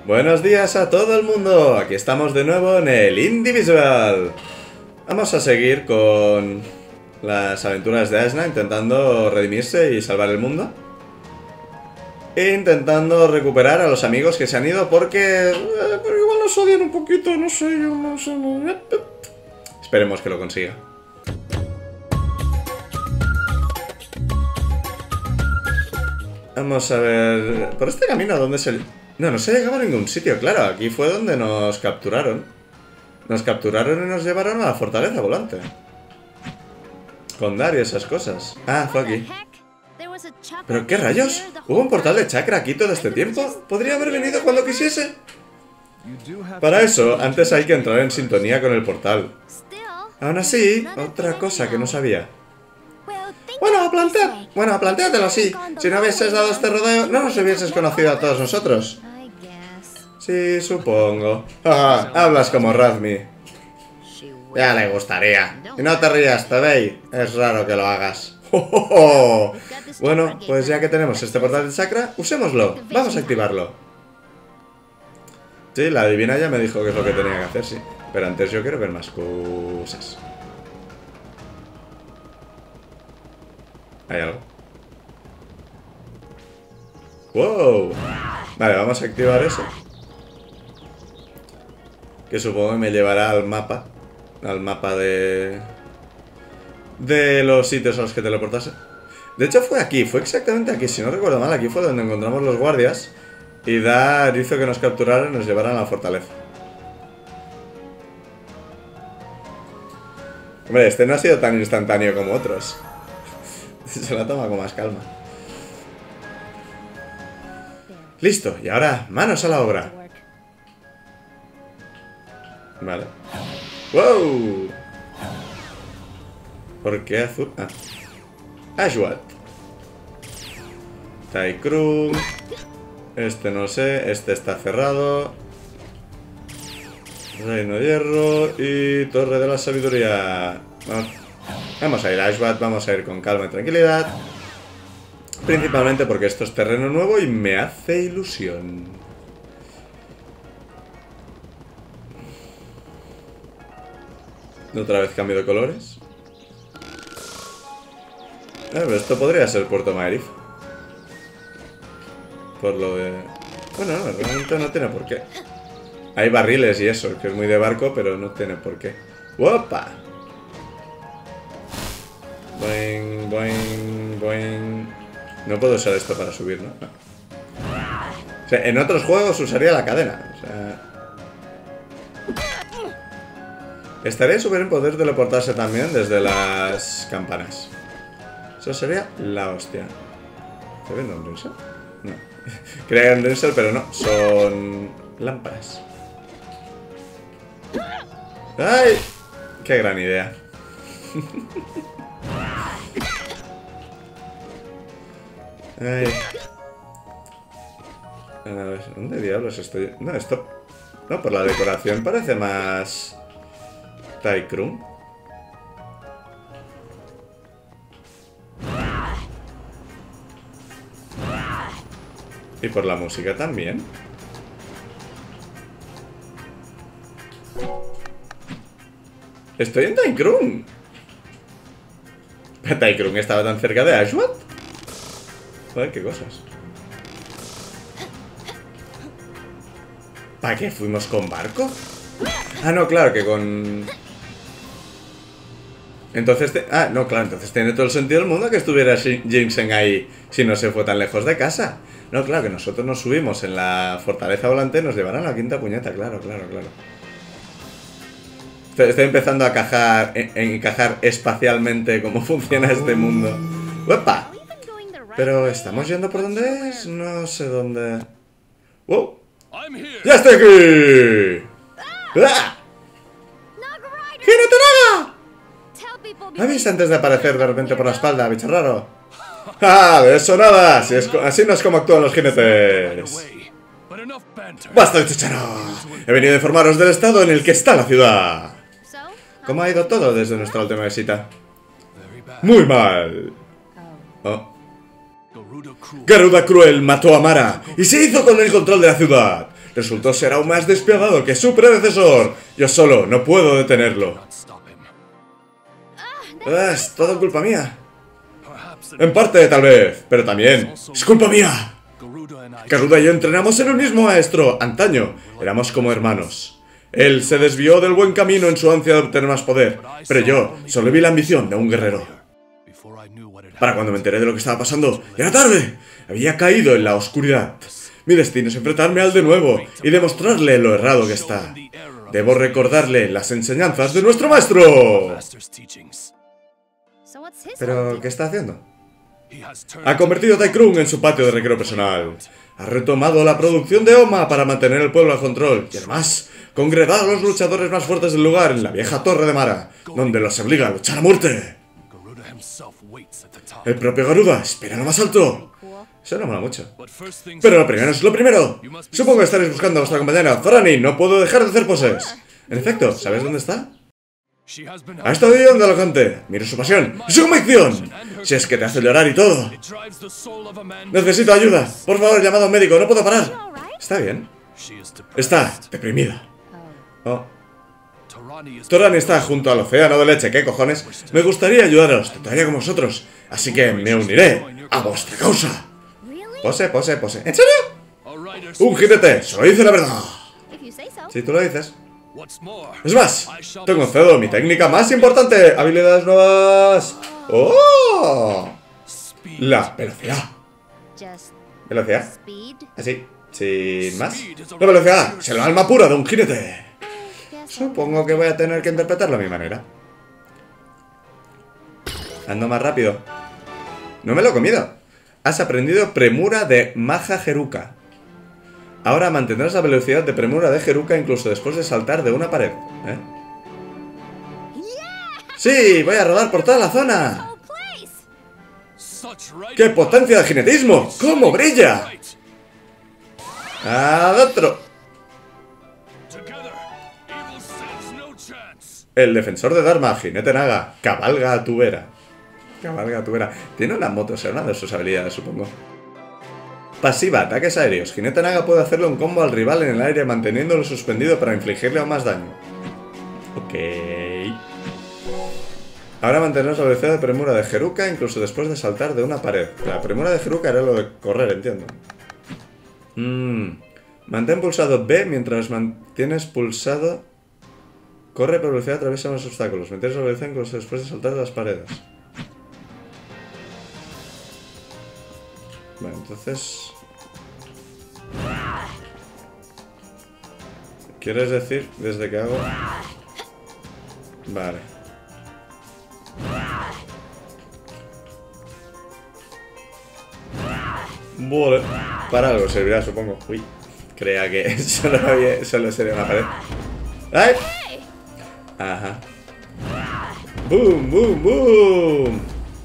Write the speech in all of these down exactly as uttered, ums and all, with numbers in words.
Buenos días a todo el mundo, aquí estamos de nuevo en el Indivisible. Vamos a seguir con las aventuras de Asna intentando redimirse y salvar el mundo. E intentando recuperar a los amigos que se han ido porque... Eh, pero igual nos odian un poquito, no sé, yo no sé... No... Esperemos que lo consiga. Vamos a ver... Por este camino, ¿dónde es el...? No, no se llegaba a ningún sitio, claro. Aquí fue donde nos capturaron. Nos capturaron y nos llevaron a la fortaleza volante. Con Dar y esas cosas. Ah, fue aquí. ¿Pero qué rayos? ¿Hubo un portal de chakra aquí todo este tiempo? ¿Podría haber venido cuando quisiese? Para eso, antes hay que entrar en sintonía con el portal. Aún así, otra cosa que no sabía. Bueno, plantea... bueno, plantéatelo así. Si no hubieses dado este rodeo, no nos hubieses conocido a todos nosotros. Sí, supongo. Ah, hablas como Razmi. Ya le gustaría. Y no te rías, Tebei. Es raro que lo hagas. Oh, oh, oh. Bueno, pues ya que tenemos este portal de chakra, usémoslo. Vamos a activarlo. Sí, la adivina ya me dijo que es lo que tenía que hacer, sí. Pero antes yo quiero ver más cosas. ¿Hay algo? ¡Wow! Vale, vamos a activar eso. Que supongo que me llevará al mapa. Al mapa de... de los sitios a los que teleportase. De hecho fue aquí, fue exactamente aquí. Si no recuerdo mal, aquí fue donde encontramos los guardias. Y Dar hizo que nos capturaran y nos llevaran a la fortaleza. Hombre, este no ha sido tan instantáneo como otros. Se la toma con más calma. Listo, y ahora, manos a la obra. Vale. ¡Wow! ¿Por qué azul? Ah. Ashwat. Taikrung. Este no sé, este está cerrado. Reino Hierro y Torre de la Sabiduría. Vamos, vamos a ir a Ashwat, vamos a ir con calma y tranquilidad. Principalmente porque esto es terreno nuevo y me hace ilusión. Otra vez cambio de colores. Ah, pero esto podría ser Puerto Maerif. Por lo de... Bueno, no, realmente no tiene por qué. Hay barriles y eso, que es muy de barco, pero no tiene por qué. ¡Opa! Boing, boing, boing. No puedo usar esto para subir, ¿no? No. O sea, en otros juegos usaría la cadena. O sea... Estaría súper en poder teleportarse también desde las campanas. Eso sería la hostia. ¿Está viendo un Rinsel? No. Crean Rinsel, pero no. Son lámparas. ¡Ay! ¡Qué gran idea! Ay. A ver, ¿dónde diablos estoy? No, esto... No, por la decoración parece más... Taikrung. Y por la música también. Estoy en Taikrung. ¿Taikrung estaba tan cerca de Ashwat? Joder, qué cosas. ¿Para qué fuimos con barco? Ah, no, claro, que con... Entonces... Te... Ah, no, claro, entonces tiene todo el sentido del mundo que estuviera Jinxen ahí si no se fue tan lejos de casa. No, claro, que nosotros nos subimos en la fortaleza volante y nos llevarán a la quinta puñeta, claro, claro, claro. Estoy, estoy empezando a cajar, en, encajar espacialmente cómo funciona este mundo. ¡Uepa! Pero ¿estamos yendo por dónde es? No sé dónde... ¡Wow! ¡Ya estoy aquí! ¡Ah! ¡Hinata Naga! ¿Avisa antes de aparecer de repente por la espalda, bicho raro? ¡Ah! De eso nada. Si es, así no es como actúan los jinetes. ¡Basta de chicharos! He venido a informaros del estado en el que está la ciudad. ¿Cómo ha ido todo desde nuestra última visita? Muy mal. Oh. Garuda Cruel mató a Mara y se hizo con el control de la ciudad. resultó ser aún más despiadado que su predecesor. Yo solo no puedo detenerlo. Ah, es todo culpa mía. En parte, tal vez, pero también es culpa mía. Garuda y yo entrenamos en el mismo maestro. Antaño éramos como hermanos. Él se desvió del buen camino en su ansia de obtener más poder, pero yo solo vi la ambición de un guerrero. Para cuando me enteré de lo que estaba pasando, ya era tarde. Había caído en la oscuridad. Mi destino es enfrentarme al de nuevo y demostrarle lo errado que está. Debo recordarle las enseñanzas de nuestro maestro. ¿Pero qué está haciendo? Ha convertido a Tai Krung en su patio de recreo personal. Ha retomado la producción de Oma para mantener el pueblo a control. Y además, congregado a los luchadores más fuertes del lugar en la vieja Torre de Mara, donde los obliga a luchar a muerte. El propio Garuda espera lo más alto. Eso no mola mucho. Pero lo primero es lo primero. Supongo que estaréis buscando a vuestra compañera Zorani. No puedo dejar de hacer poses. En efecto, ¿sabes dónde está? Ha estado ayudando a la gente. Miro su pasión y su convicción. Si es que te hace llorar y todo. Necesito ayuda. Por favor, llamado a un médico. No puedo parar. Está bien. Está deprimida. Oh. Torani está junto al océano de leche. ¿Qué cojones? Me gustaría ayudaros. Trataría con vosotros. Así que me uniré a vuestra causa. Pose, pose, pose. ¿En serio? Un jinete. Solo dice la verdad. Si tú lo dices. Es más, te concedo mi técnica más importante. Habilidades nuevas. ¡Oh! La velocidad. ¿Velocidad? Así, sin más. La velocidad es el alma pura de un jinete. Supongo que voy a tener que interpretarlo a mi manera. Ando más rápido. No me lo he comido. Has aprendido premura de Maja Heruka. Ahora mantendrás la velocidad de premura de Heruka incluso después de saltar de una pared. ¿Eh? ¡Sí! ¡Voy a rodar por toda la zona! ¡Qué potencia de jinetismo! ¡Cómo brilla! ¡Adentro! El defensor de Dharma, Jinete Naga, cabalga a tu vera. Cabalga a tu vera. Tiene una moto, será una de sus habilidades, supongo. Pasiva, ataques aéreos. Jinete Naga puede hacerle un combo al rival en el aire manteniéndolo suspendido para infligirle aún más daño. Ok. Ahora mantenemos la velocidad de premura de Heruka incluso después de saltar de una pared. La premura de Heruka era lo de correr, entiendo. Mm. Mantén pulsado B mientras mantienes pulsado... Corre por velocidad, atraviesa los obstáculos. Mantienes la velocidad incluso después de saltar de las paredes. Bueno, entonces... ¿Quieres decir desde que hago...? Vale. Vale. Para algo servirá, supongo. Uy. Creía que solo, había, solo sería una pared. ¡Ay! Ajá. ¡Boom, boom, boom!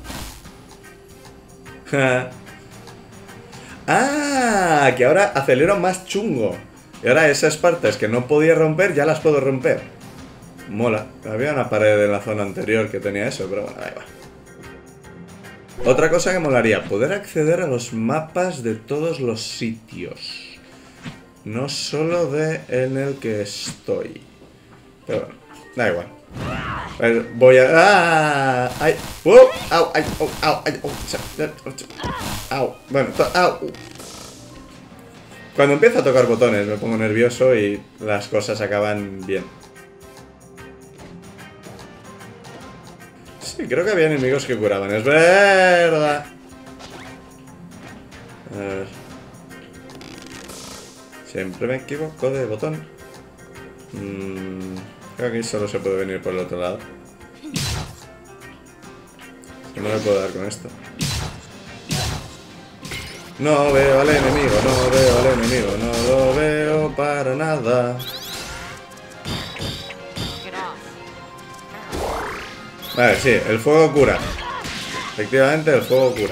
¡Ah! Que ahora acelero más chungo. Y ahora esas partes que no podía romper, ya las puedo romper. Mola. Había una pared en la zona anterior que tenía eso, pero bueno, ahí va. Otra cosa que molaría, poder acceder a los mapas de todos los sitios. No solo de en el que estoy. Pero bueno, da igual. Pues voy a... ¡Ah! ¡Ay! ¡Uh! ¡Au! ¡Ay! ¡Au! ¡Au! ¡Ay! ¡Au! ¡Au! Bueno, ¡au! Cuando empiezo a tocar botones me pongo nervioso y las cosas acaban bien. Sí, creo que había enemigos que curaban, es verdad. A ver. Siempre me equivoco de botón. Mm, creo que aquí solo se puede venir por el otro lado. No me puedo dar con esto. No veo al enemigo, no veo al enemigo, no lo veo para nada. Vale, sí, el fuego cura. Efectivamente, el fuego cura.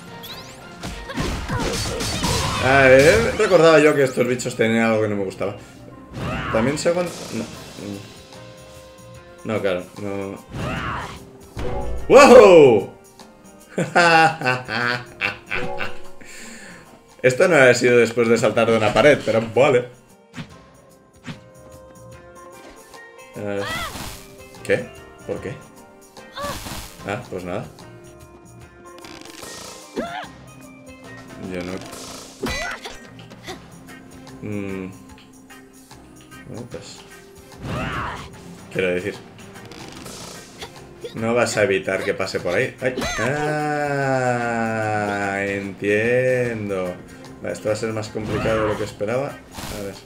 A ver, recordaba yo que estos bichos tenían algo que no me gustaba. También se aguanta... No. No, claro, no... ¡Wow! Esto no ha sido después de saltar de una pared, pero vale. Eh, ¿Qué? ¿Por qué? Ah, pues nada. Yo no... Mm. Bueno, pues... Quiero decir... No vas a evitar que pase por ahí. ¡Ay! ¡Ah! Entiendo. Vale, esto va a ser más complicado de lo que esperaba. A ver.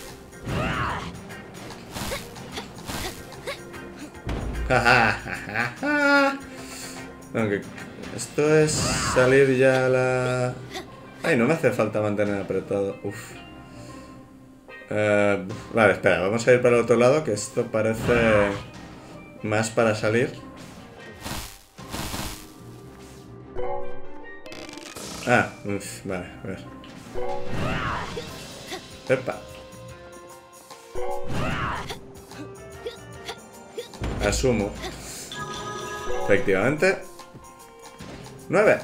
¡Ja, ja, ja, ja! Aunque esto es salir ya a la... Ay, no me hace falta mantener apretado. Uf. Uh, vale, espera, vamos a ir para el otro lado, que esto parece más para salir. Ah, uf, vale, a ver. Epa. Asumo. Efectivamente. Nueve.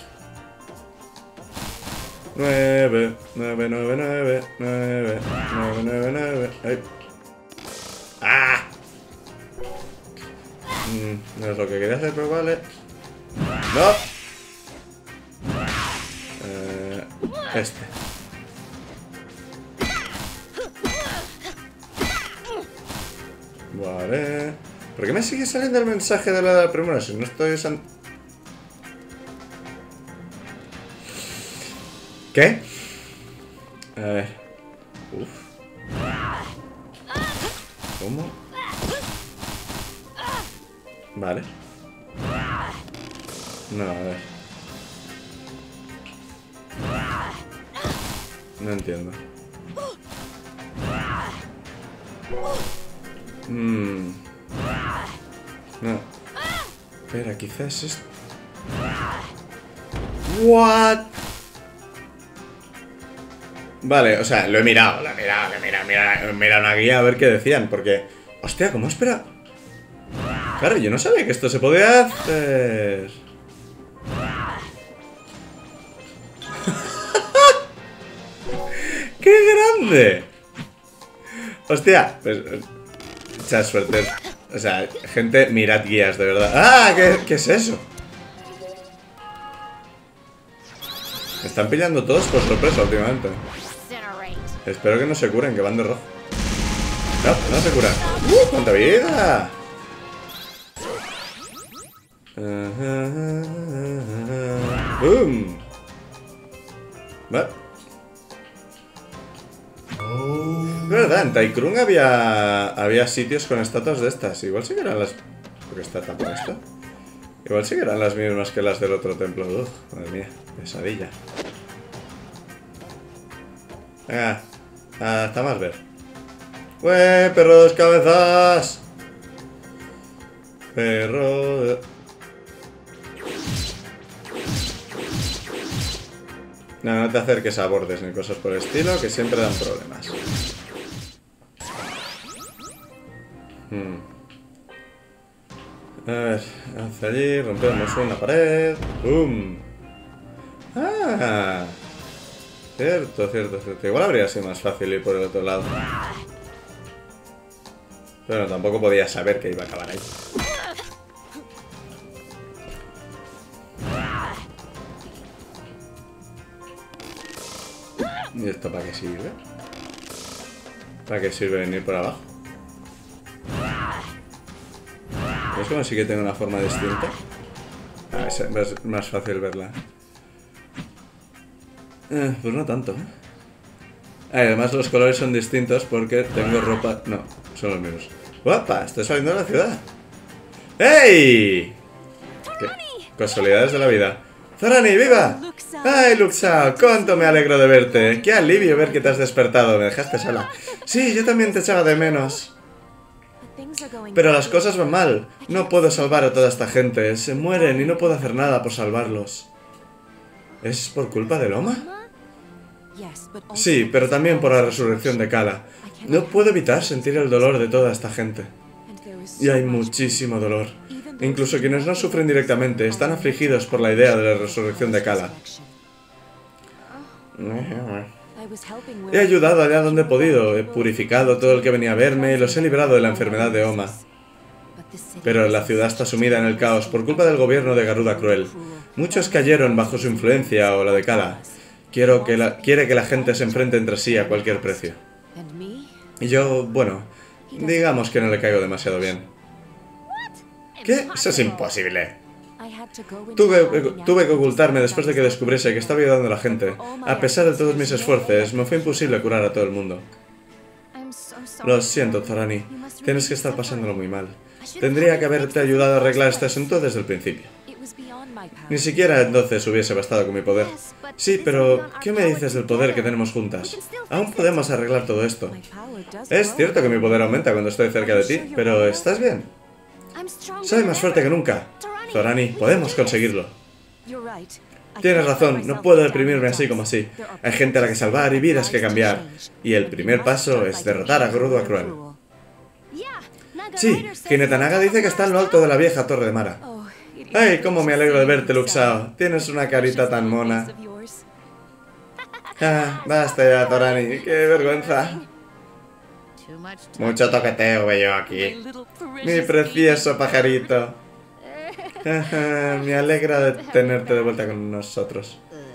Nueve, nueve, nueve, nueve, nueve, nueve, nueve, nueve. Ay. ¡Ah! Mm, no es lo que quería hacer, pero vale. ¡No! Eh, este. Vale. ¿Por qué me sigue saliendo el mensaje de la de la primera? Si no estoy... San... ¿Qué? A ver. Uf. ¿Cómo? Vale. No, a ver. No entiendo. Mmm. No. Espera, quizás es... What? Vale, o sea, lo he mirado, lo he mirado, lo he mirado, mira, he mirado una guía a ver qué decían, porque... Hostia, ¿cómo espera? Claro, yo no sabía que esto se podía hacer. ¡Qué grande! Hostia, pues... Mucha suerte. O sea, gente, mirad guías, de verdad. ¡Ah! ¿Qué, qué es eso? Me están pillando todos por sorpresa últimamente. Espero que no se curen, que van de rojo. No, no se curan. ¡Uh! ¡Cuánta vida! ¡Boom! Vale. Es verdad, en Taikrung había había sitios con estatuas de estas. Igual sí que eran las... ¿Por qué está tapado esto? Igual sí que eran las mismas que las del otro templo. Uf, madre mía, pesadilla. Venga, hasta más ver. ¡Ué, perro de dos cabezas! Perro de... No, no te acerques a bordes ni cosas por el estilo, que siempre dan problemas. Hmm. A ver, hacia allí, rompemos una pared. ¡Bum! ¡Ah! Cierto, cierto, cierto. Igual habría sido más fácil ir por el otro lado. Pero no, tampoco podía saber que iba a acabar ahí. ¿Y esto para qué sirve? ¿Para qué sirve venir por abajo? ¿Es como si que tiene una forma distinta? Ah, es más fácil verla. Eh, pues no tanto. Ah, además los colores son distintos porque tengo ropa... No, son los mismos. ¡Guapa! Estoy saliendo de la ciudad. ¡Hey! ¿Qué? Casualidades de la vida. ¡Zorani, viva! ¡Ay, Luxa! ¡Cuánto me alegro de verte! ¡Qué alivio ver que te has despertado! Me dejaste sola. Sí, yo también te echaba de menos. Pero las cosas van mal. No puedo salvar a toda esta gente. Se mueren y no puedo hacer nada por salvarlos. ¿Es por culpa de Loma? Sí, pero también por la resurrección de Kala. No puedo evitar sentir el dolor de toda esta gente. Y hay muchísimo dolor. Incluso quienes no sufren directamente están afligidos por la idea de la resurrección de Kala. He ayudado allá donde he podido, he purificado todo el que venía a verme y los he librado de la enfermedad de Oma. Pero la ciudad está sumida en el caos por culpa del gobierno de Garuda Cruel. Muchos cayeron bajo su influencia o la de Kala. Quiero que la, quiere que la gente se enfrente entre sí a cualquier precio. Y yo, bueno, digamos que no le caigo demasiado bien. ¿Qué? Eso es imposible. Tuve, tuve que ocultarme después de que descubriese que estaba ayudando a la gente. A pesar de todos mis esfuerzos, me fue imposible curar a todo el mundo. Lo siento, Zorani. Tienes que estar pasándolo muy mal. Tendría que haberte ayudado a arreglar este asunto desde el principio. Ni siquiera entonces hubiese bastado con mi poder. Sí, pero ¿qué me dices del poder que tenemos juntas? Aún podemos arreglar todo esto. Es cierto que mi poder aumenta cuando estoy cerca de ti, pero ¿estás bien? Soy más fuerte que nunca. Zorani, podemos conseguirlo. Tienes razón, no puedo deprimirme así como así. Hay gente a la que salvar y vidas que cambiar. Y el primer paso es derrotar a Garuda Cruel. Sí, Hinata Naga dice que está en lo alto de la vieja Torre de Mara. ¡Ay, cómo me alegro de verte, Luxao! Tienes una carita tan mona. Ah, basta ya, Zorani, qué vergüenza. Mucho toqueteo veo aquí. Mi precioso pajarito. Me alegra de tenerte de vuelta con nosotros.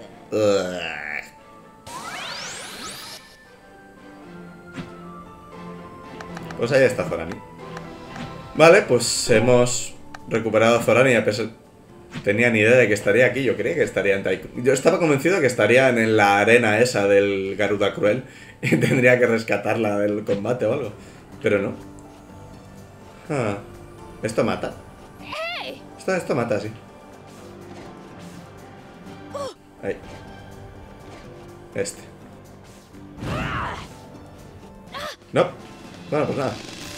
Pues ahí está Zorani. Vale, pues hemos recuperado a Zorani a pesar... Tenía ni idea de que estaría aquí, yo creía que estaría en Taikrum. Yo estaba convencido de que estarían en la arena esa del Garuda Cruel y tendría que rescatarla del combate o algo. Pero no. Ah, esto mata. Esto, esto mata, sí. Ahí. Este. No. Bueno, pues nada.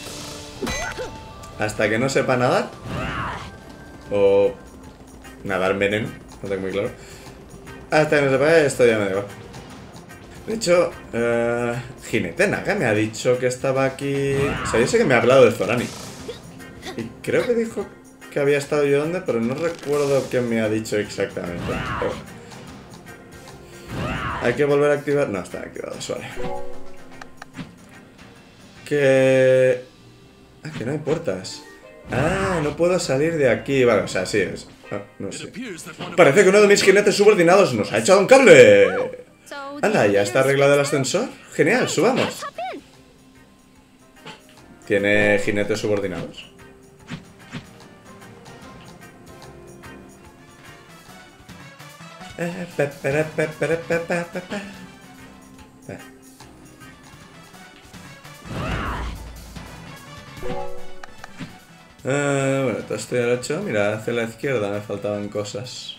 Hasta que no sepa nadar. O nadar veneno. No tengo muy claro. Hasta que no sepa esto ya me da igual. De hecho, uh, Hinata Naga me ha dicho que estaba aquí. O sea, yo sé que me ha hablado de Zorani. Y creo que dijo que había estado yo donde, pero no recuerdo qué me ha dicho exactamente. Oh. Hay que volver a activar. No, están activados, vale. Que... Ah, que no hay puertas. Ah, no puedo salir de aquí. Vale, o sea, sí es. Ah, no sé. Parece que uno de mis jinetes subordinados nos ha echado un cable. Anda, ¿ya está arreglado el ascensor? Genial, subamos. ¿Tiene jinetes subordinados? Uh, bueno, todo esto ya lo he hecho. Mira, hacia la izquierda me faltaban cosas.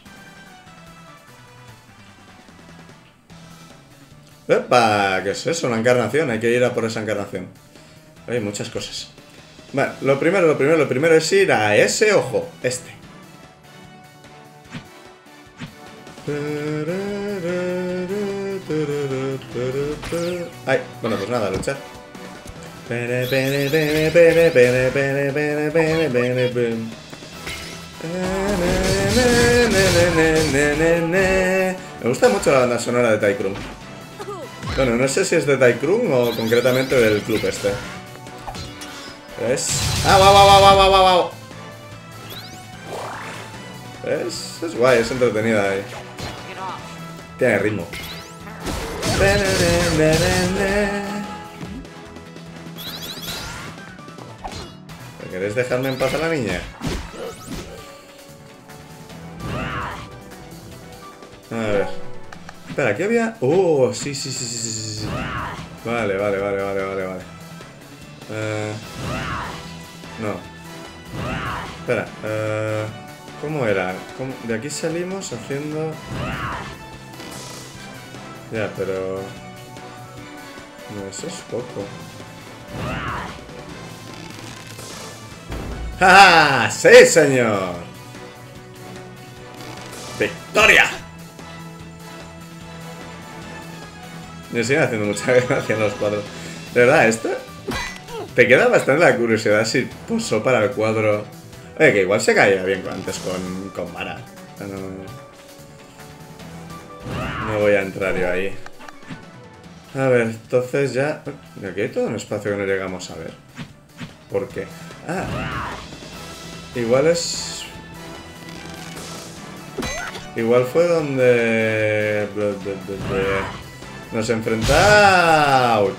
¡Epa! ¿Qué es eso? Una encarnación. Hay que ir a por esa encarnación. Hay muchas cosas. Vale, lo primero, lo primero, lo primero es ir a ese ojo. Este. Ay, bueno, pues nada, a luchar. Me gusta mucho la banda sonora de Taikrum. Bueno, no sé si es de Taikrum o concretamente del club este. ¿Ves? ¡Ah, va, va, va, va, va, va, va! ¿Ves? Es guay, es entretenida ahí. Tiene ritmo. ¿Queréis dejarme en paz a la niña? A ver. Espera, aquí había... Oh, sí, sí, sí, sí, sí, sí. Vale, vale, vale, vale, vale, vale. Uh... No. Espera, uh... ¿cómo era? ¿Cómo? De aquí salimos haciendo... Ya, pero... No, eso es poco. ¡Ja! ¡Sí, señor! ¡Victoria! Me siguen haciendo mucha gracia en los cuadros. De verdad, esto... Te queda bastante la curiosidad si posó para el cuadro... Oye, que igual se caía bien antes con, con Mara. No, no voy a entrar yo ahí. A ver, entonces ya... Aquí hay todo un espacio que no llegamos a ver. ¿Por qué? Ah. Igual es... Igual fue donde... Nos enfrentamos...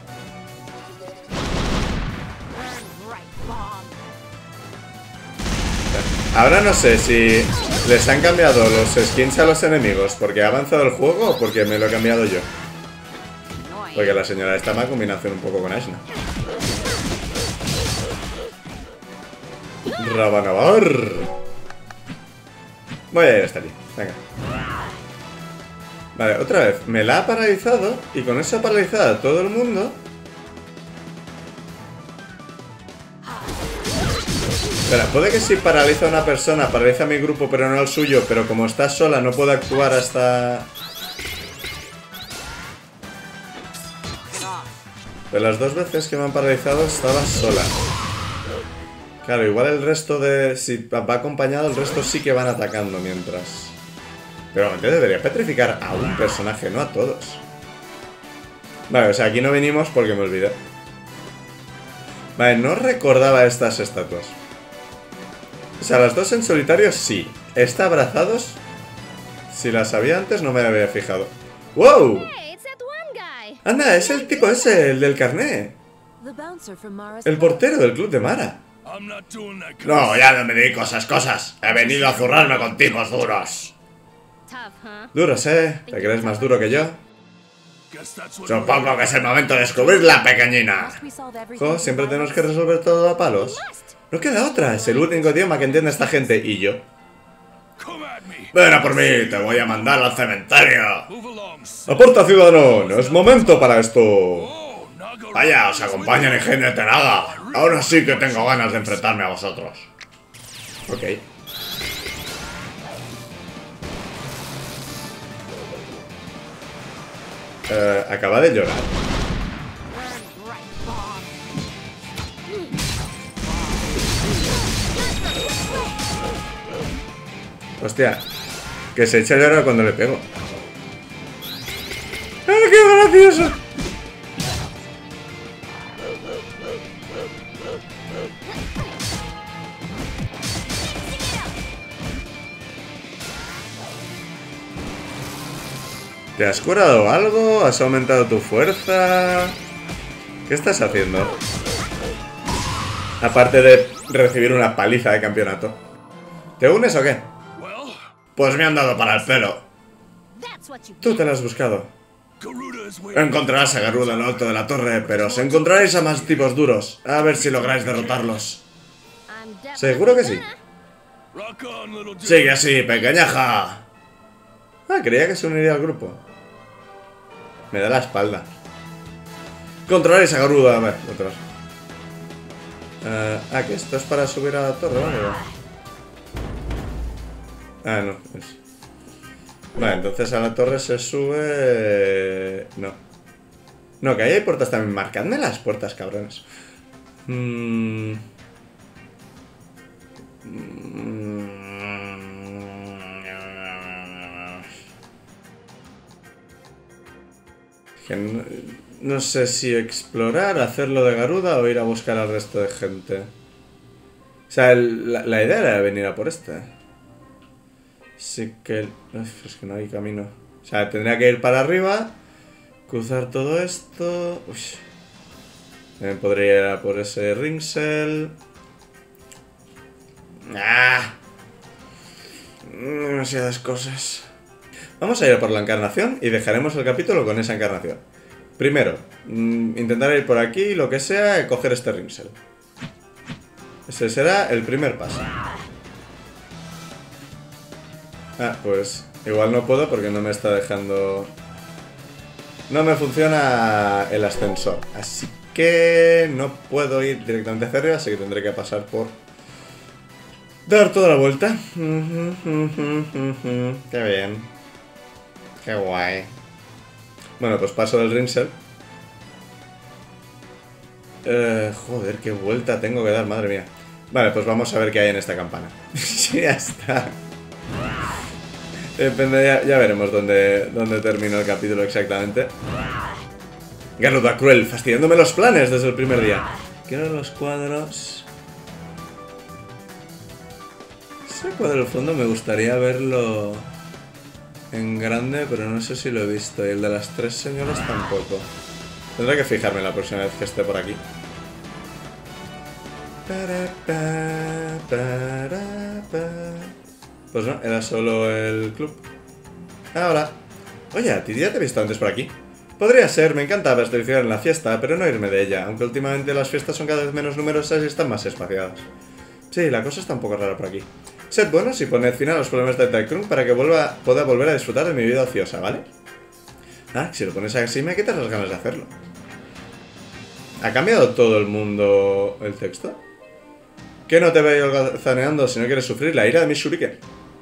Ahora no sé si les han cambiado los skins a los enemigos porque ha avanzado el juego o porque me lo he cambiado yo. Porque la señora esta me ha combinación un poco con Ashna. Rabanavar. Voy a ir hasta allí. Venga. Vale, otra vez. Me la ha paralizado y con esa paralizada todo el mundo... Espera, puede que si paraliza a una persona, paraliza a mi grupo pero no al suyo, pero como está sola no puede actuar hasta... De las dos veces que me han paralizado estaba sola. Claro, igual el resto de... Si va acompañado, el resto sí que van atacando mientras... Pero antes debería petrificar a un personaje, no a todos. Vale, o sea, aquí no venimos porque me olvidé. Vale, no recordaba estas estatuas. O sea, las dos en solitario sí. Esta abrazados... Si las había antes no me había fijado. ¡Wow! Anda, es el tipo ese, el del carné. El portero del club de Mara. No, ya no me dedico a esas cosas. He venido a zurrarme con tipos duros. Duros, ¿eh? ¿Te crees más duro que yo? Supongo que es el momento de descubrirla, pequeñina. Jo, siempre tenemos que resolver todo a palos. No queda otra, es el único idioma que entiende esta gente. ¿Y yo? Ven a por mí, te voy a mandar al cementerio. Aporta, ciudadano, no es momento para esto. Vaya, os acompaña el ingenio de Tenaga. Ahora sí que tengo ganas de enfrentarme a vosotros. Ok. Eh, acaba de llorar. Hostia, que se echa a llorar cuando le pego. ¡Ah, qué gracioso! ¿Te has curado algo? ¿Has aumentado tu fuerza? ¿Qué estás haciendo? Aparte de recibir una paliza de campeonato. ¿Te unes o qué? Pues me han dado para el pelo. Tú te lo has buscado. Encontrarás a Garuda en lo alto de la torre, pero os encontraréis a más tipos duros. A ver si lográis derrotarlos. ¿Seguro que sí? Sigue así, pequeñaja. Ah, creía que se uniría al grupo. Me da la espalda. Controlaréis a Garuda. A ver, otros. Uh, ah, que esto es para subir a la torre, ¿vale? Ah, no. Es... Vale, entonces a la torre se sube... No. No, que ahí hay puertas también. Marcadme las puertas, cabrones. Mm... Mm... Que no, no sé si explorar, hacerlo de Garuda o ir a buscar al resto de gente. O sea, el, la, la idea era venir a por este. Sí que... Uf, es que no hay camino. O sea, tendría que ir para arriba, cruzar todo esto... Uy. También podría ir a por ese Ringsel. ¡Ah! Demasiadas cosas. Vamos a ir a por la encarnación y dejaremos el capítulo con esa encarnación. Primero, intentar ir por aquí, lo que sea, y coger este Ringsel. Ese será el primer paso. Ah, pues igual no puedo porque no me está dejando... No me funciona el ascensor. Así que no puedo ir directamente hacia arriba, así que tendré que pasar por... Dar toda la vuelta. Qué bien. Qué guay. Bueno, pues paso del Ringsel. Eh, joder, qué vuelta tengo que dar, madre mía. Vale, pues vamos a ver qué hay en esta campana. Ya está. Depende, ya, ya veremos dónde, dónde termino el capítulo exactamente. Garuda cruel, fastidiándome los planes desde el primer día. Quiero los cuadros. Ese cuadro del fondo me gustaría verlo en grande, pero no sé si lo he visto. Y el de las tres señoras tampoco. Tendré que fijarme la próxima vez que esté por aquí. Pues no, era solo el club. Ahora. Oye, a ti ya te he visto antes por aquí. Podría ser, me encanta participar en la fiesta, pero no irme de ella, aunque últimamente las fiestas son cada vez menos numerosas y están más espaciadas. Sí, la cosa está un poco rara por aquí. Sed buenos y poned fin a los problemas de Tycoon para que vuelva, pueda volver a disfrutar de mi vida ociosa, ¿vale? Ah, si lo pones así me quitas las ganas de hacerlo. ¿Ha cambiado todo el mundo el texto? ¿Qué no te veo holgazaneando si no quieres sufrir la ira de mi shuriken?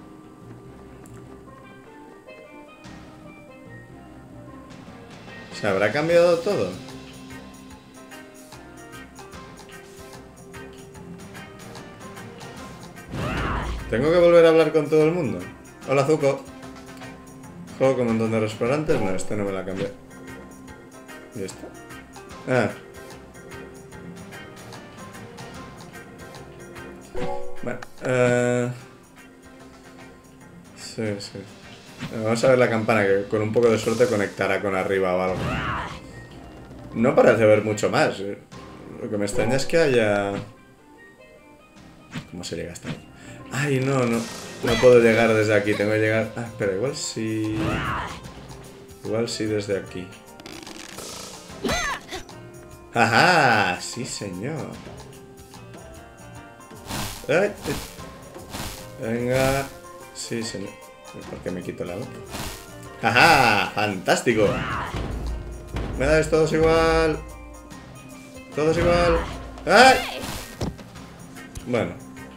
¿Se habrá cambiado todo? ¿Tengo que volver a hablar con todo el mundo? Hola, Zuko. Juego con un montón de restaurantes. No, este no me la cambié. ¿Y esto? Ah. Bueno. Uh... Sí, sí. Vamos a ver la campana, que con un poco de suerte conectará con arriba o algo. No parece haber mucho más. Lo que me extraña es que haya... ¿Cómo se llega hasta ahí? Ay, no, no. No puedo llegar desde aquí. Tengo que llegar... Ah, espera, igual sí... Igual sí desde aquí. ¡Ajá! Sí, señor. Ay, ay. Venga. Sí, señor. ¿Por qué me quito la otra? ¡Ajá! ¡Fantástico! Me dais todos igual. Todos igual. ¡Ay! Bueno.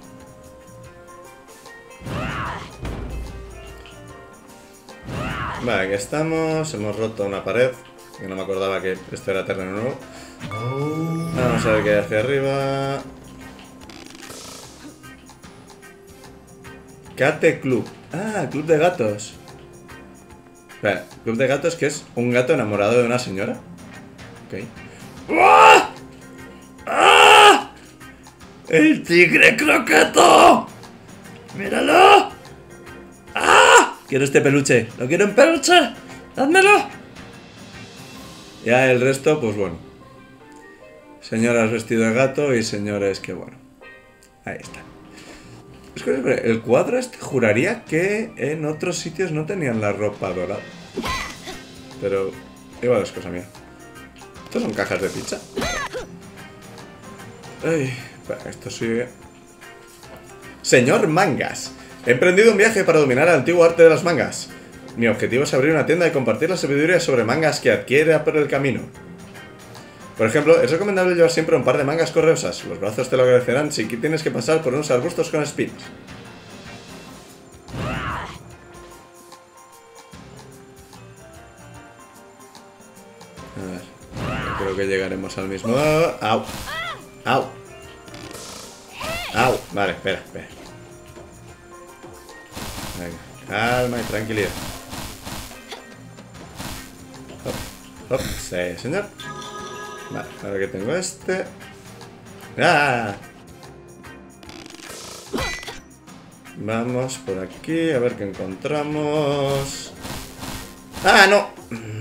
Vale, aquí estamos. Hemos roto una pared. Que no me acordaba que esto era terreno nuevo. Vamos a ver qué hay hacia arriba. Cate Club. Ah, club de gatos. Espera, club de gatos que es un gato enamorado de una señora. Ok. ¡Ah! ¡Ah! ¡El tigre croqueto! ¡Míralo! ¡Ah! Quiero este peluche. ¡Lo quiero en peluche! ¡Házmelo! Ya el resto, pues bueno. Señoras vestido de gato y señores que bueno. Ahí está. Es que el cuadro este juraría que en otros sitios no tenían la ropa dorada. Pero igual es cosa mía. Estos son cajas de pizza. Ay, esto sigue. Señor Mangas. He emprendido un viaje para dominar el antiguo arte de las mangas. Mi objetivo es abrir una tienda y compartir la sabiduría sobre mangas que adquiere por el camino. Por ejemplo, es recomendable llevar siempre un par de mangas correosas. Los brazos te lo agradecerán si tienes que pasar por unos arbustos con espinas. A ver, creo que llegaremos al mismo... ¡Au! ¡Au! ¡Au! Vale, espera, espera. Venga, calma y tranquilidad. Hop, hop, sí, señor. Vale, ahora que tengo este... ¡Ah! Vamos por aquí, a ver qué encontramos. ¡Ah, no!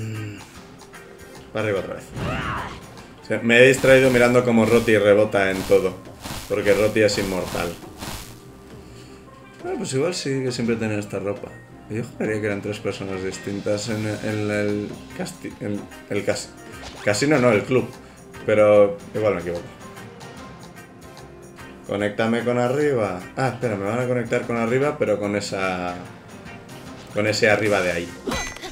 Para arriba otra vez. O sea, me he distraído mirando cómo Roti rebota en todo. Porque Roti es inmortal. Bueno, pues igual sí que siempre tienen esta ropa. Yo juraría que eran tres personas distintas en el, en el, casti en el cas casino, no, el club. Pero igual me equivoco. Conéctame con arriba. Ah, espera, me van a conectar con arriba, pero con esa... Con ese arriba de ahí.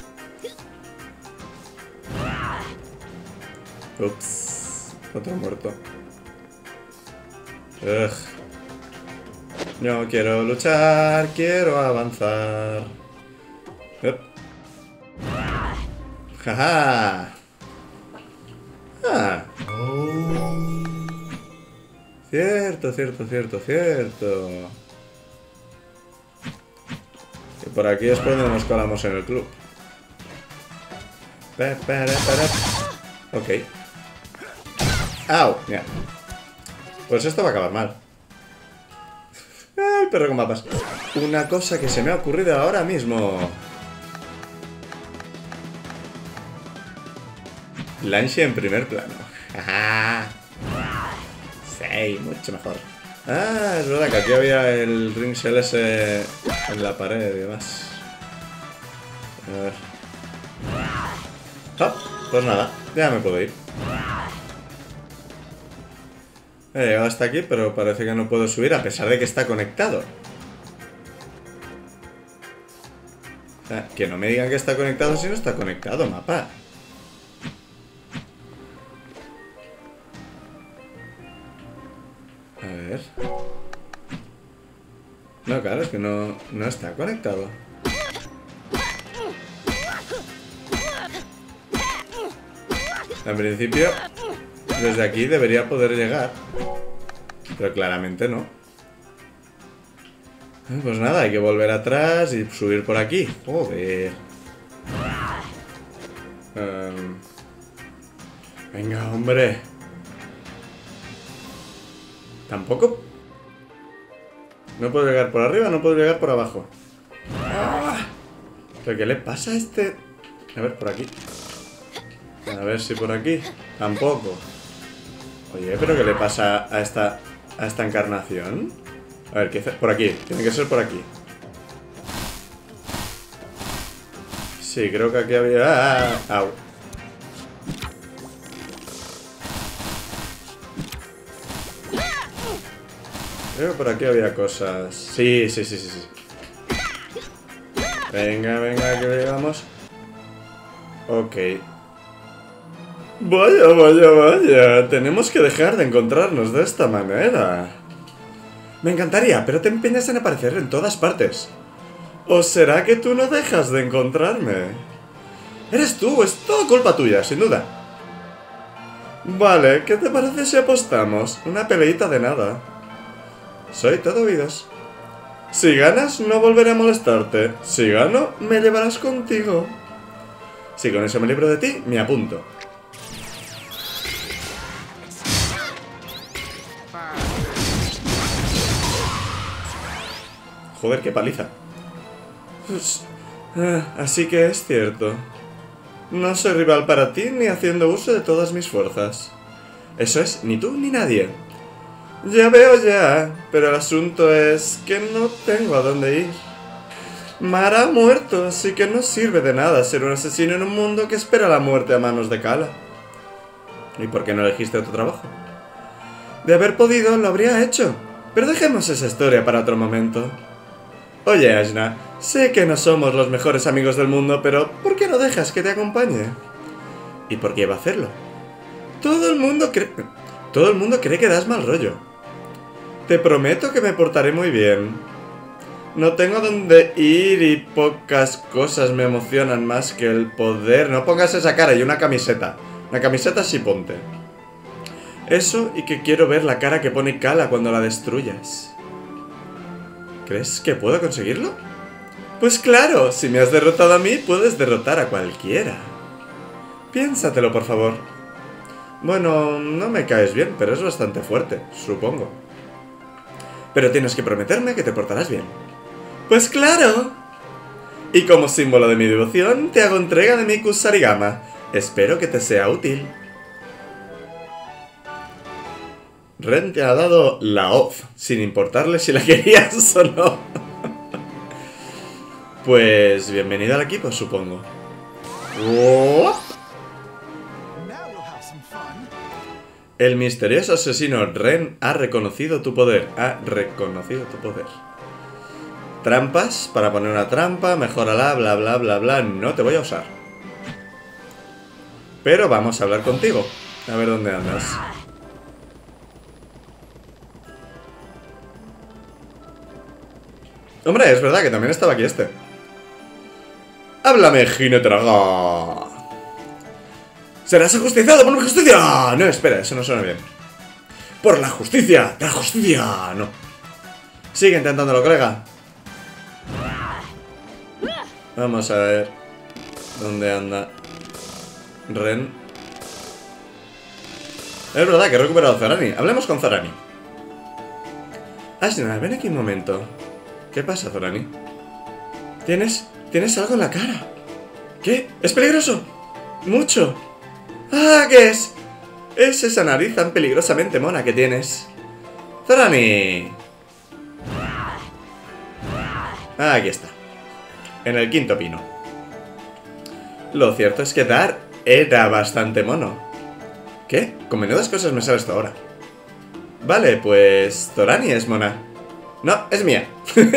Ups. Otro muerto. Ugh. No quiero luchar, quiero avanzar. Up. Jaja. Ah. Cierto, cierto, cierto, cierto. Y por aquí es por donde nos colamos en el club. Ok. ¡Au! Mira. Pues esto va a acabar mal. ¡Ay, perro con mapas! Una cosa que se me ha ocurrido ahora mismo. Lanche en primer plano. ¡Ajá! Sí, mucho mejor. Ah, es verdad que aquí había el ring shell ese en la pared y demás. A ver. Ah, pues nada, ya me puedo ir. He llegado hasta aquí, pero parece que no puedo subir a pesar de que está conectado. O sea, que no me digan que está conectado si no está conectado, mapa. A ver. No, claro, es que no, no está conectado. En principio, desde aquí debería poder llegar. Pero claramente no. Pues nada, hay que volver atrás y subir por aquí. Joder. Um, venga, hombre. ¿Tampoco? No puedo llegar por arriba, no puedo llegar por abajo. ¡Ah! ¿Pero qué le pasa a este? A ver, por aquí. A ver si por aquí. Tampoco. Oye, ¿pero qué le pasa a esta, a esta encarnación? A ver, ¿qué hace? Por aquí. Tiene que ser por aquí. Sí, creo que aquí había... ¡Ah! ¡Au! Creo que por aquí había cosas. Sí, sí, sí, sí, sí. Venga, venga, que llegamos. Ok. Vaya, vaya, vaya. Tenemos que dejar de encontrarnos de esta manera. Me encantaría, pero te empeñas en aparecer en todas partes. ¿O será que tú no dejas de encontrarme? Eres tú, es todo culpa tuya, sin duda. Vale, ¿qué te parece si apostamos? Una peleita de nada. Soy todo oídos. Si ganas, no volveré a molestarte. Si gano, me llevarás contigo. Si con eso me libro de ti, me apunto. Joder, qué paliza. Pues, ah, así que es cierto. No soy rival para ti ni haciendo uso de todas mis fuerzas. Eso es, ni tú ni nadie. Ya veo ya, pero el asunto es que no tengo a dónde ir. Mara ha muerto, así que no sirve de nada ser un asesino en un mundo que espera la muerte a manos de Kala. ¿Y por qué no elegiste otro trabajo? De haber podido, lo habría hecho. Pero dejemos esa historia para otro momento. Oye, Ajna, sé que no somos los mejores amigos del mundo, pero ¿por qué no dejas que te acompañe? ¿Y por qué iba a hacerlo? Todo el mundo cree... Todo el mundo cree que das mal rollo. Te prometo que me portaré muy bien. No tengo dónde ir y pocas cosas me emocionan más que el poder... No pongas esa cara y una camiseta. Una camiseta sí ponte. Eso y que quiero ver la cara que pone Kala cuando la destruyas. ¿Crees que puedo conseguirlo? Pues claro, si me has derrotado a mí, puedes derrotar a cualquiera. Piénsatelo, por favor. Bueno, no me caes bien, pero es bastante fuerte, supongo. Pero tienes que prometerme que te portarás bien. ¡Pues claro! Y como símbolo de mi devoción, te hago entrega de mi Kusarigama. Espero que te sea útil. Ren te ha dado la off, sin importarle si la querías o no. Pues bienvenido al equipo, supongo. ¡Oh! El misterioso asesino Ren ha reconocido tu poder. Ha reconocido tu poder. Trampas, para poner una trampa, mejórala, bla bla bla bla. No te voy a usar. Pero vamos a hablar contigo. A ver dónde andas. Hombre, es verdad que también estaba aquí este. ¡Háblame, jinete Naga! ¡Serás ajusticiado por mi justicia! No, espera, eso no suena bien. ¡Por la justicia! ¡La justicia! No. Sigue intentándolo, colega. Vamos a ver dónde anda Ren. Es verdad que he recuperado a Zorani. Hablemos con Zorani. Ashnah, ven aquí un momento. ¿Qué pasa, Zorani? ¿Tienes... tienes algo en la cara? ¿Qué? ¿Es peligroso? ¡Mucho! ¡Ah! ¿Qué es? Es esa nariz tan peligrosamente mona que tienes. ¡Zorani! Ah, aquí está. En el quinto pino. Lo cierto es que Dar era bastante mono. ¿Qué? Con menudas cosas me sabes esto ahora. Vale, pues... Zorani es mona. No, es mía.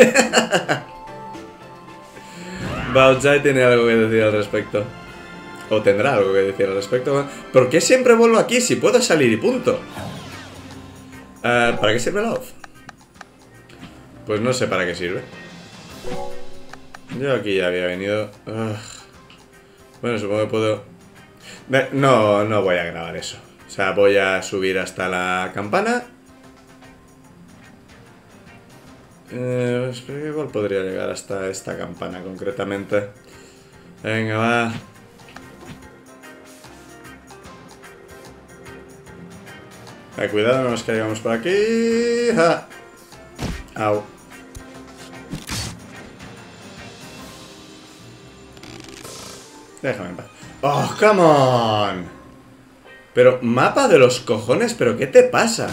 Baozai tiene algo que decir al respecto. O tendrá algo que decir al respecto. ¿Por qué siempre vuelvo aquí si puedo salir y punto? Uh, ¿Para qué sirve la hoz? Pues no sé para qué sirve. Yo aquí ya había venido. Ugh. Bueno, supongo que puedo... No, no voy a grabar eso. O sea, voy a subir hasta la campana. Eh, espero que igual podría llegar hasta esta campana concretamente. Venga, va. Eh, cuidado, no nos caigamos por aquí. ¡Ja! Au. Déjame en paz. ¡Oh, come on! Pero, mapa de los cojones, ¿pero qué te pasa?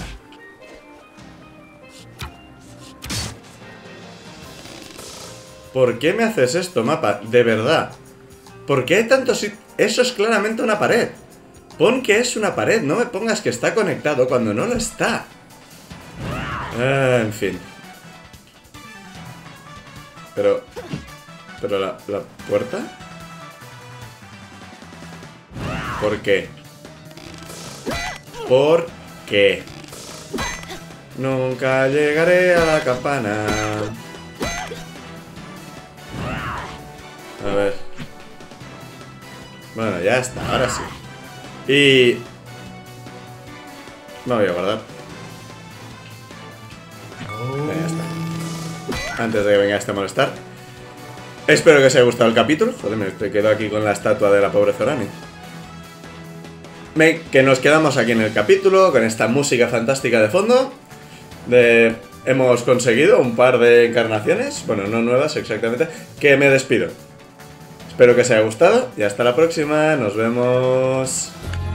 ¿Por qué me haces esto, mapa? De verdad. ¿Por qué hay tantos... Eso es claramente una pared. Pon que es una pared, no me pongas que está conectado cuando no lo está. Ah, en fin. Pero... ¿Pero la, la puerta? ¿Por qué? ¿Por qué? Nunca llegaré a la campana. A ver. Bueno, ya está, ahora sí. Y... me voy a guardar. Ya está. Antes de que venga este a molestar. Espero que os haya gustado el capítulo. Joder, me quedo aquí con la estatua de la pobre Zorani. Me, que nos quedamos aquí en el capítulo con esta música fantástica de fondo. De, hemos conseguido un par de encarnaciones. Bueno, no nuevas exactamente. Que me despido. Espero que os haya gustado y hasta la próxima. Nos vemos.